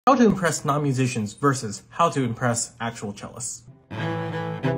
How to impress non-musicians versus how to impress actual cellists.